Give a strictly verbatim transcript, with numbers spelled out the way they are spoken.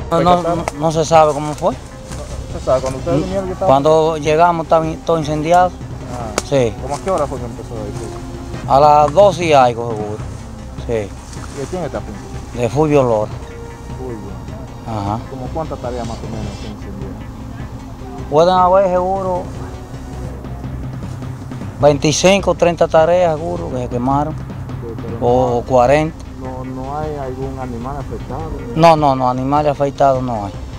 No, no, no, no se sabe cómo fue. ¿Usted sabe? Cuando ustedes vinieron, ¿qué estaba? Cuando llegamos estaba todo incendiado. Ah, Sí. ¿Cómo a qué hora fue que empezó ahí? A las dos y algo seguro. Sí. ¿De quién está finca? De Fulvio Lora. Fulvio. Ajá. ¿Cómo cuántas tareas más o menos se encendieron? Pueden haber seguro veinticinco, treinta tareas seguro que se quemaron. Sí, O cuarenta. No, no hay algún animal afectado. No, no, no, animales afectados no hay.